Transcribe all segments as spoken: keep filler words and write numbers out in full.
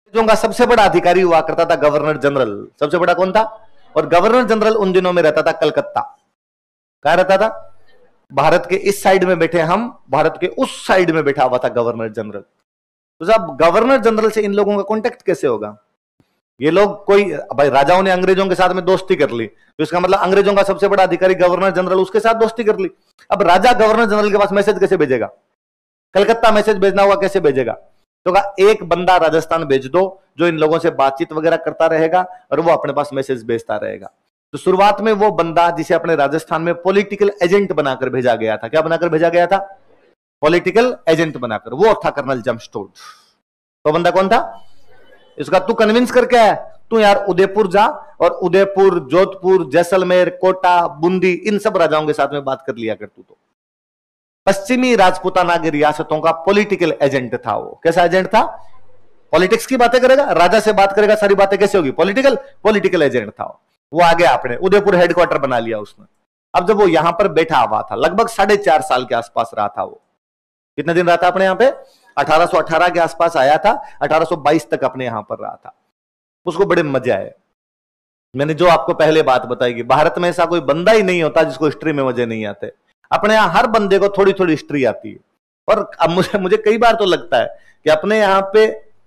अंग्रेजों का सबसे बड़ा अधिकारी हुआ करता था गवर्नर जनरल। सबसे बड़ा कौन था? और गवर्नर जनरल उन दिनों में रहता था कलकत्ता। कहां रहता था? भारत के इस साइड में बैठे हम, भारत के उस साइड में बैठा हुआ था गवर्नर जनरल। तो साहब गवर्नर जनरल से इन लोगों का कांटेक्ट कैसे होगा? ये लोग कोई भाई राजाओं ने अंग्रेजों के साथ में दोस्ती कर ली, तो इसका मतलब अंग्रेजों का सबसे बड़ा अधिकारी गवर्नर जनरल उसके साथ दोस्ती कर ली। अब राजा गवर्नर जनरल के पास मैसेज कैसे भेजेगा? कलकत्ता मैसेज भेजना होगा, कैसे भेजेगा? तो कहा एक बंदा राजस्थान भेज दो जो इन लोगों से बातचीत वगैरह करता रहेगा और वो अपने पास मैसेज भेजता रहेगा। तो शुरुआत में वो बंदा जिसे अपने राजस्थान में पॉलिटिकल एजेंट बनाकर भेजा गया था, क्या बनाकर भेजा गया था? पॉलिटिकल एजेंट बनाकर, वो था कर्नल जेम्स टोड। तो बंदा कौन था? इसका तू कन्विंस करके आया, तू यार उदयपुर जा और उदयपुर, जोधपुर, जैसलमेर, कोटा, बूंदी, इन सब राजाओं के साथ में बात कर लिया कर तू। तो पश्चिमी राजपूताना की रियासतों का पॉलिटिकल एजेंट था वो। कैसा एजेंट था? पॉलिटिक्स की बातें करेगा, राजा से बात करेगा, सारी बातें कैसे होगी? पॉलिटिकल पॉलिटिकल एजेंट था वो। आ गया, अपने उदयपुर हेडक्वार्टर बना लिया उसने। अब जब वो यहां पर बैठा हुआ था, लगभग साढ़े चार साल के आसपास रहा था वो। कितने दिन रहा था अपने यहां पे? अठारह सौ अठारह के आसपास आया था, अठारह सौ बाईस तक अपने यहां पर रहा था। उसको बड़े मजे आए। मैंने जो आपको पहले बात बताई कि भारत में ऐसा कोई बंदा ही नहीं होता जिसको हिस्ट्री में मजे नहीं आते। अपने यहां हर बंदे को थोड़ी थोड़ी हिस्ट्री आती है। और अब मुझे मुझे कई बार तो लगता है कि अपने यहां पे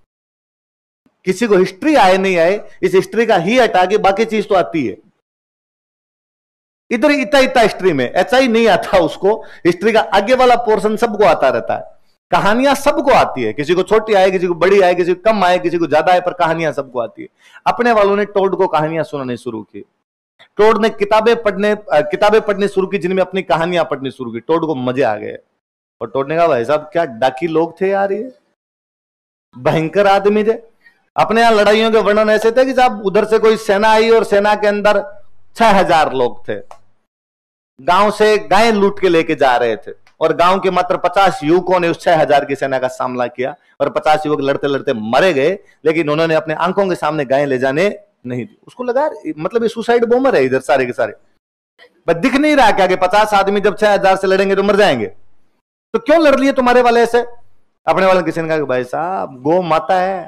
किसी को हिस्ट्री आए नहीं आए, इस हिस्ट्री का ही हटा के बाकी चीज तो आती है। इधर इतना इतना हिस्ट्री में ऐसा ही नहीं आता उसको, हिस्ट्री का आगे वाला पोर्शन सबको आता रहता है। कहानियां सबको आती है, किसी को छोटी आए, किसी को बड़ी आए, किसी को कम आए, किसी को ज्यादा आए, पर कहानियां सबको आती है। अपने वालों ने टोड को कहानियां सुनानी शुरू की। टोड ने किताबें पढ़ने किताबें पढ़नी शुरू की जिनमें अपनी कहानियां पढ़नी शुरू की। टोड को मजे आ गए और टोड ने कहा भाई साहब क्या डाकी लोग थे यार, ये भयंकर आदमी थे। अपने यहां लड़ाइयों के वर्णन ऐसे थे कि साहब उधर से कोई सेना आई और सेना के अंदर छह हजार लोग थे, गांव से गाय लूट के लेके जा रहे थे और गांव के मात्र पचास युवकों ने उस छह हजार की सेना का सामना किया और पचास युवक लड़ते लड़ते मरे गए, लेकिन उन्होंने अपने आंखों के सामने गाय ले जाने नहीं दी। उसको लगा मतलब ये सुसाइड बॉम्बर है इधर सारे के सारे, बस दिख नहीं रहा क्या कि पचास आदमी जब छह हजार से लड़ेंगे तो मर जाएंगे, तो क्यों लड़ लिए तुम्हारे वाले ऐसे? अपने वाले किसी ने कहा कि भाई साहब गौ माता है,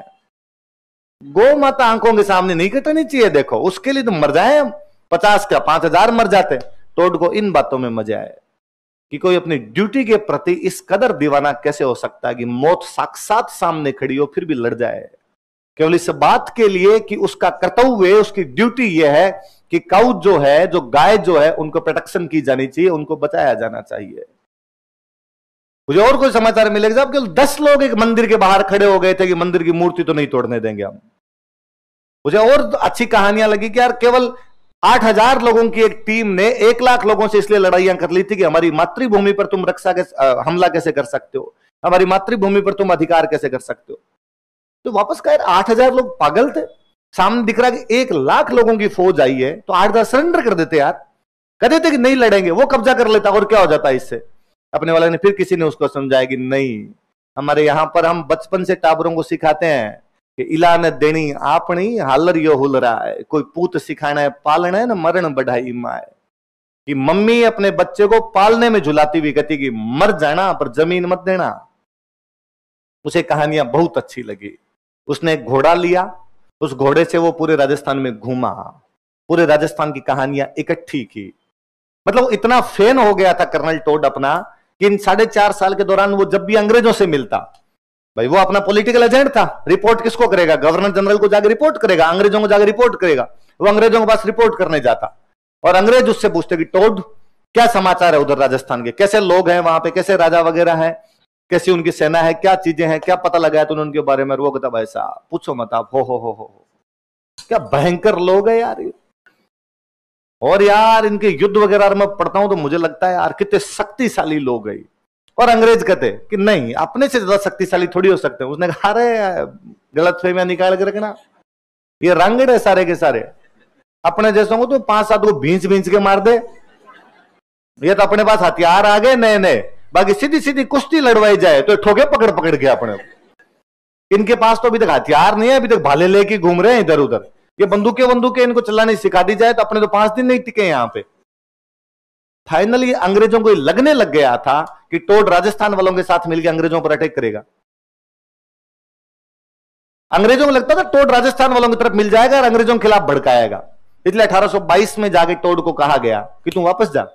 गौ माता आंखों के सामने नहीं कटनी चाहिए, देखो उसके लिए तो मर जाए हम, पचास का पांच हजार मर जाते। टोड को इन बातों में मजा आए कि कोई अपनी ड्यूटी के प्रति इस कदर दीवाना कैसे हो सकता है कि मौत साक्षात सामने खड़ी हो फिर भी लड़ जाए, केवल इस बात के लिए कि उसका कर्तव्य, उसकी ड्यूटी यह है कि काऊ जो है, जो गाय जो है, उनको प्रोटेक्शन की जानी चाहिए, उनको बचाया जाना चाहिए। मुझे और कोई समाचार मिलेगा साहब केवल दस लोग एक मंदिर के बाहर खड़े हो गए थे कि मंदिर की मूर्ति तो नहीं तोड़ने देंगे हम। मुझे और अच्छी कहानियां लगी कि यार केवल आठ हजार लोगों की एक टीम ने एक लाख लोगों से इसलिए लड़ाइयां कर ली थी कि हमारी मातृभूमि पर तुम रक्षा कैसे हमला कैसे कर सकते हो, हमारी मातृभूमि पर तुम अधिकार कैसे कर सकते हो। तो वापस कह आठ हजार लोग पागल थे, सामने दिख रहा कि एक लाख लोगों की फौज आई है, तो आठ हजार सरेंडर कर देते यार, कह देते कि नहीं लड़ेंगे, वो कब्जा कर लेता और क्या हो जाता इससे। अपने वाले ने फिर किसी ने उसको समझाया कि नहीं, हमारे यहां पर हम बचपन से टाबरों को सिखाते हैं कि इला न देनी आपनी हालर यो हुल रहा है, कोई पूत सिखाना है पालना है ना मरण बढ़ाई माए, कि मम्मी अपने बच्चे को पालने में झुलाती हुई कहती कि मर जाना पर जमीन मत देना। उसे कहानियां बहुत अच्छी लगी। उसने एक घोड़ा लिया, उस घोड़े से वो पूरे राजस्थान में घूमा, पूरे राजस्थान की कहानियां इकट्ठी की। मतलब इतना फैन हो गया था कर्नल टोड अपना कि इन साढ़े चार साल के दौरान वो जब भी अंग्रेजों से मिलता, भाई वो अपना पॉलिटिकल एजेंट था, रिपोर्ट किसको करेगा? गवर्नर जनरल को जाकर रिपोर्ट करेगा, अंग्रेजों को जाकर रिपोर्ट करेगा। वो अंग्रेजों के पास रिपोर्ट करने जाता और अंग्रेज उससे पूछते कि टोड क्या समाचार है उधर राजस्थान के, कैसे लोग हैं वहां पे, कैसे राजा वगैरह हैं, कैसी उनकी सेना है, क्या चीजें हैं, क्या पता लगा है तुमने उनके बारे में? वो कहता भाई साहब पूछो मत आप, हो हो हो हो क्या भयंकर लोग हैं यार ये। और यार इनके युद्ध वगैरह मैं पढ़ता हूं तो मुझे लगता है यार कितने शक्तिशाली लोग हैं। और अंग्रेज कहते कि नहीं, अपने से ज्यादा शक्तिशाली थोड़ी हो सकते हैं। उसने कहा अरे गलत फहमियां निकाल के रखना, ये रंगड़ है सारे के सारे, अपने जैसों को तो पांच सात को भींच भींच के मार दे। ये तो अपने पास हथियार आ गए नए नए, बाकी सीधी सीधी कुश्ती लड़वाई जाए तो ठोके पकड़ पकड़ के अपने। इनके पास तो अभी तक हथियार नहीं है, अभी तक भाले लेके घूम रहे हैं इधर उधर। ये बंदूकें बंदूकें इनको चलानी सिखा दी जाए तो अपने तो पांच दिन नहीं टिके यहां पे। फाइनली अंग्रेजों को लगने लग गया था कि टोड राजस्थान वालों के साथ मिलकर अंग्रेजों पर अटैक करेगा। अंग्रेजों को लगता था टोड राजस्थान वालों की तरफ मिल जाएगा और अंग्रेजों के खिलाफ भड़काएगा, इसलिए अठारह सौ बाईस में जाके टोड को कहा गया कि तू वापस जा,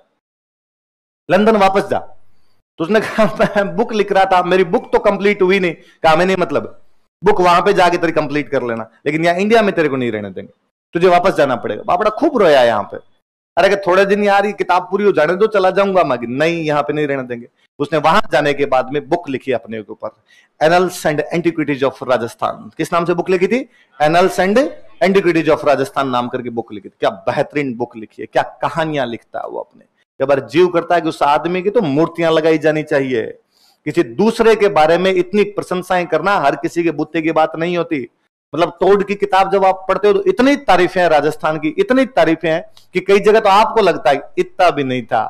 लंदन वापस जा। तो उसने कहा मैं बुक लिख रहा था, मेरी बुक तो कंप्लीट हुई नहीं। कहा मैं नहीं, मतलब बुक वहां पे जाके तेरी कंप्लीट कर लेना, लेकिन यहां इंडिया में तेरे को नहीं रहने देंगे, तुझे वापस जाना पड़ेगा। बापड़ा खूब रोया यहां पे, अरे कि थोड़े दिन यार ये किताब पूरी हो जाने दो, चला जाऊंगा मैं। नहीं, यहां पे नहीं रहने देंगे। उसने वहां जाने के बाद में बुक लिखी अपने के ऊपर, annals and antiquities of Rajasthan. किस नाम से बुक लिखी थी? Annals and antiquities of Rajasthan नाम करके बुक लिखी थी। क्या बेहतरीन बुक लिखी है, क्या कहानियां लिखता है वो अपने। कई बार जीव करता है कि उस आदमी की तो मूर्तियां लगाई जानी चाहिए। किसी दूसरे के बारे में इतनी प्रशंसाएं करना हर किसी के बुत्ते की बात नहीं होती। मतलब टोड की किताब जब आप पढ़ते हो तो इतनी तारीफें हैं राजस्थान की, इतनी तारीफें हैं कि कई जगह तो आपको लगता है इतना भी नहीं था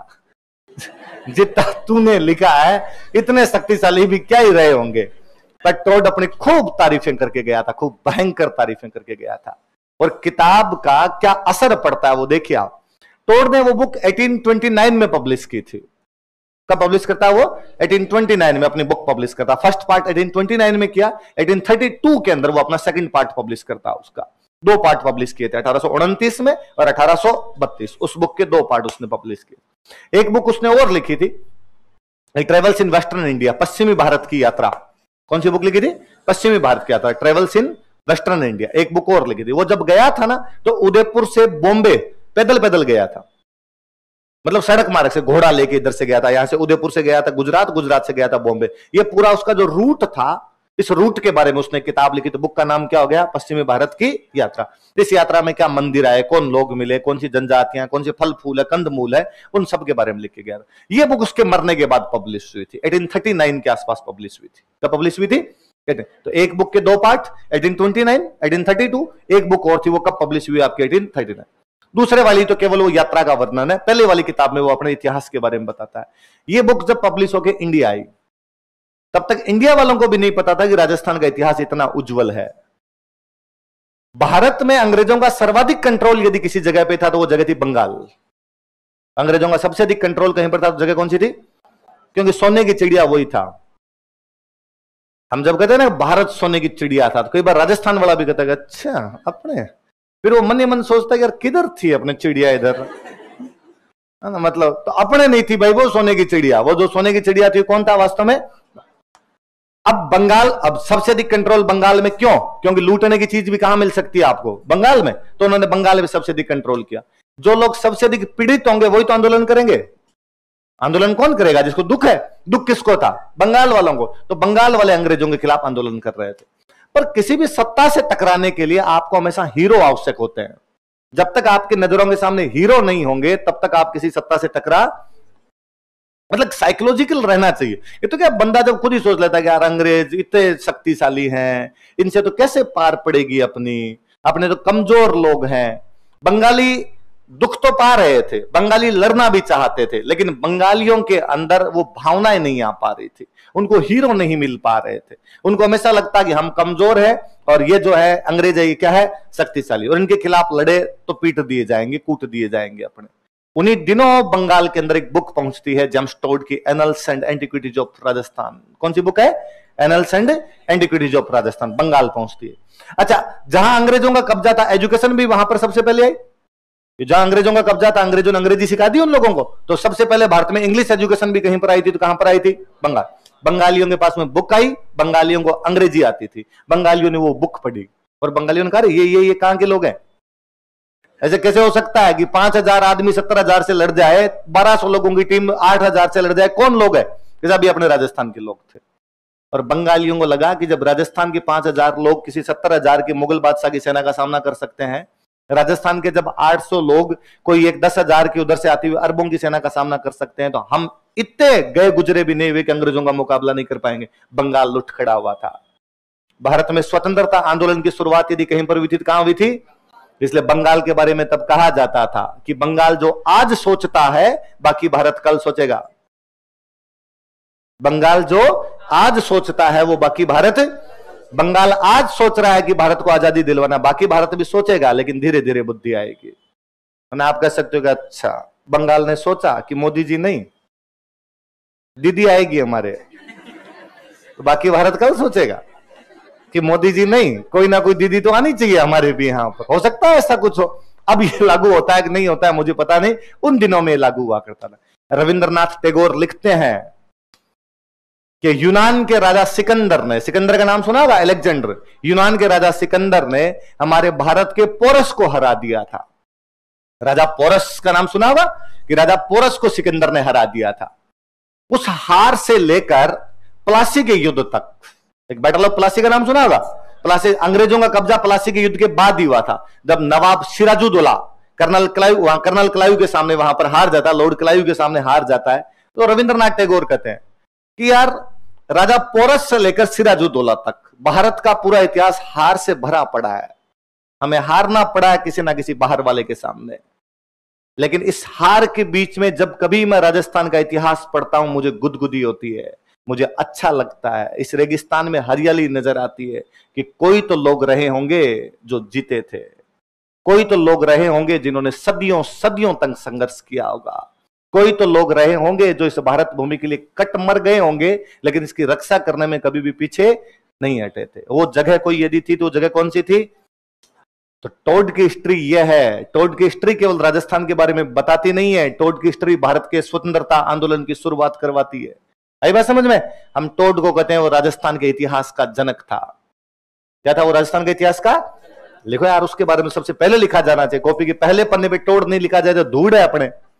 जितना तूने लिखा है, इतने शक्तिशाली भी क्या ही रहे होंगे। पर टोड अपनी खूब तारीफें करके गया था, खूब भयंकर तारीफें करके गया था। और किताब का क्या असर पड़ता है वो देखिए आप। टोड ने वो बुक अठारह सौ उनतीस में पब्लिश की थी। कब पब्लिश करता है वो? अठारह सौ उनतीस में अपनी बुक पब्लिश करता। फर्स्ट पार्ट अठारह सौ उनतीस में किया, अठारह सौ बत्तीस के अंदर वो अपना सेकंड पार्ट पब्लिश करता। उसका दो पार्ट पब्लिश किए थे, अठारह सौ उनतीस में और अठारह सौ बत्तीस। उस बुक के दो पार्ट उसने पब्लिश किए। एक बुक उसने और लिखी थी, ट्रेवल्स इन वेस्टर्न इंडिया, पश्चिमी भारत की यात्रा। कौन सी बुक लिखी थी? पश्चिमी भारत की यात्रा, ट्रेवल्स इन वेस्टर्न इंडिया। एक बुक और लिखी थी। वो जब गया था ना तो उदयपुर से बॉम्बे पैदल पैदल गया था, मतलब सड़क मार्ग से, घोड़ा लेके इधर से गया था, यहां से उदयपुर से गया था गुजरात, गुजरात से गया था बॉम्बे। ये पूरा उसका जो रूट था, इस रूट के बारे में उसने किताब लिखी। तो बुक का नाम क्या हो गया? पश्चिमी भारत की यात्रा। इस यात्रा में क्या मंदिर आए, कौन लोग मिले, कौन सी जनजातियां, कौन से फल फूल है, कंद मूल है, उन सब के बारे में लिख के गया। ये बुक उसके मरने के बाद पब्लिश हुई थी, अठारह सौ उनतालीस के आसपास पब्लिश हुई थी। कब पब्लिश हुई थी? तो एक बुक के दो पार्ट, अठारह सौ उनतीस, अठारह सौ बत्तीस। एक बुक और थी, वो कब पब्लिश हुई आपकी? अठारह सौ उनतालीस। दूसरे वाली तो केवल वो यात्रा का वर्णन है, पहले वाली किताब में वो अपने इतिहास के बारे में बताता है। ये बुक जब पब्लिश होकर इंडिया आई, तब तक इंडिया वालों को भी नहीं पता था कि राजस्थान का इतिहास इतना उज्जवल है। भारत में अंग्रेजों का सर्वाधिक कंट्रोल यदि किसी जगह पे था तो वो जगह थी बंगाल। अंग्रेजों का सबसे अधिक कंट्रोल कहीं पर था, तो जगह कौन सी थी? क्योंकि सोने की चिड़िया वही था। हम जब कहते हैं ना भारत सोने की चिड़िया था, तो कई बार राजस्थान वाला भी कहता है अच्छा अपने, फिर वो मन ही मन सोचता है यार किधर थी अपने चिड़िया इधर, है ना। मतलब तो अपने नहीं थी भाई वो सोने की चिड़िया। वो जो सोने की चिड़िया थी कौन था वास्तव में? अब बंगाल, अब सबसे अधिक कंट्रोल बंगाल में। क्यों? क्योंकि लूटने की चीज भी कहां मिल सकती है आपको? बंगाल में। तो उन्होंने बंगाल में सबसे अधिक कंट्रोल किया। जो लोग सबसे अधिक पीड़ित होंगे वही तो आंदोलन करेंगे। आंदोलन कौन करेगा? जिसको दुख है। दुख किसको था? बंगाल वालों को। तो बंगाल वाले अंग्रेजों के खिलाफ आंदोलन कर रहे थे। पर किसी भी सत्ता से टकराने के लिए आपको हमेशा हीरो आवश्यक होते हैं। जब तक आपके नजरों के सामने हीरो नहीं होंगे तब तक आप किसी सत्ता से टकरा, मतलब साइकोलॉजिकल रहना चाहिए। ये तो क्या बंदा जब खुद ही सोच लेता है कि यार अंग्रेज इतने शक्तिशाली हैं, इनसे तो कैसे पार पड़ेगी अपनी, अपने तो कमजोर लोग हैं। बंगाली दुख तो पा रहे थे, बंगाली लड़ना भी चाहते थे, लेकिन बंगालियों के अंदर वो भावनाएं नहीं आ पा रही थी। उनको हीरो नहीं मिल पा रहे थे। उनको हमेशा लगता कि हम कमजोर है और ये जो है अंग्रेज है, ये क्या है? शक्तिशाली, और इनके खिलाफ लड़े तो पीट दिए जाएंगे, कूट दिए जाएंगे अपने। उन्हीं दिनों बंगाल के अंदर एक बुक पहुंचती है जेम्स टोड की, annals and antiquities of Rajasthan. कौन सी बुक है? Annals and antiquities of Rajasthan. Bengal पहुंचती है। अच्छा, जहां अंग्रेजों का कब्जा था, एजुकेशन भी वहां पर सबसे पहले आई। जहां अंग्रेजों का कब्जा था, अंग्रेजों ने अंग्रेजी सिखा दी उन लोगों को, तो सबसे पहले भारत में इंग्लिश एजुकेशन भी कहीं पर आई थी। तो कहां पर आई थी? बंगाल। बंगालियों के पास में बुक आई, बंगालियों को अंग्रेजी आती थी, बंगालियों ने वो बुक पढ़ी और बंगालियों ने कहा ये ये ये कहां के लोग हैं? ऐसे कैसे हो सकता है कि पांच हजार आदमी सत्तर हजार से लड़ जाए, बारह सौ लोगों की टीम आठ हजार से लड़ जाए? कौन लोग है? जैसा भी अपने राजस्थान के लोग थे। और बंगालियों को लगा कि जब राजस्थान के पांच हजार लोग किसी सत्तर हजार के मुगल बादशाह की सेना का सामना कर सकते हैं, राजस्थान के जब आठ सौ लोग कोई एक दस हजार की उधर से आती हुई अरबों की सेना का सामना कर सकते हैं, तो हम इतने गए गुजरे भी नहीं हुए कि अंग्रेजों का मुकाबला नहीं कर पाएंगे। बंगाल लुट खड़ा हुआ था। भारत में स्वतंत्रता आंदोलन की शुरुआत यदि कहीं पर हुई थी तो कहां हुई थी? इसलिए बंगाल के बारे में तब कहा जाता था कि बंगाल जो आज सोचता है बाकी भारत कल सोचेगा। बंगाल जो आज सोचता है वो बाकी भारत, बंगाल आज सोच रहा है कि भारत को आजादी दिलवाना, बाकी भारत भी सोचेगा, लेकिन धीरे धीरे बुद्धि आएगी। आप कह सकते हो कि अच्छा बंगाल ने सोचा कि मोदी जी नहीं, दीदी आएगी हमारे, तो बाकी भारत कल सोचेगा। कि मोदी जी नहीं, कोई ना कोई दीदी तो आनी चाहिए हमारे भी यहाँ पर, हो सकता है ऐसा कुछ हो। अब ये लागू होता है कि नहीं होता है मुझे पता नहीं, उन दिनों में लागू हुआ करता था। रविंद्रनाथ टैगोर लिखते हैं कि यूनान के राजा सिकंदर ने, सिकंदर का नाम सुना होगा, अलेक्जेंडर, यूनान के राजा सिकंदर ने हमारे भारत के पोरस को हरा दिया था। राजा पोरस का नाम सुना होगा कि राजा पोरस को सिकंदर ने हरा दिया था। उस हार से लेकर प्लासी के युद्ध तक, एक बैटल ऑफ प्लासी का नाम सुना होगा, प्लासी, अंग्रेजों का कब्जा प्लासी के युद्ध के बाद ही हुआ था, जब नवाब सिराजुद्दौला कर्नल क्लाइव, वहां कर्नल क्लाइव के सामने वहां पर हार जाता है, लॉर्ड क्लाइव के सामने हार जाता है। तो रविंद्रनाथ टैगोर कहते हैं कि यार राजा पोरस से लेकर सिराजुद्दौला तक भारत का पूरा इतिहास हार से भरा पड़ा है, हमें हारना पड़ा है किसी ना किसी बाहर वाले के सामने। लेकिन इस हार के बीच में जब कभी मैं राजस्थान का इतिहास पढ़ता हूं मुझे गुदगुदी होती है, मुझे अच्छा लगता है। इस रेगिस्तान में हरियाली नजर आती है कि कोई तो लोग रहे होंगे जो जीते थे, कोई तो लोग रहे होंगे जिन्होंने सदियों सदियों तक संघर्ष किया होगा, कोई तो लोग रहे होंगे जो इस भारत भूमि के लिए कट मर गए होंगे, लेकिन इसकी रक्षा करने में कभी भी पीछे नहीं हटे थे। वो जगह कोई यदि थी तो वो जगह कौन सी थी? तो टोड की हिस्ट्री यह है। टोड की हिस्ट्री केवल राजस्थान के बारे में बताती नहीं है, टोड की हिस्ट्री भारत के स्वतंत्रता आंदोलन की शुरुआत करवाती है। आई बात समझ में? हम टोड को कहते हैं वो राजस्थान के इतिहास का जनक था। क्या था वो राजस्थान के इतिहास का? लिखो यार, उसके बारे में सबसे पहले लिखा जाना चाहिए। कॉपी के पहले पन्ने पे टोड नहीं लिखा जाए तो धूड़ है अपने।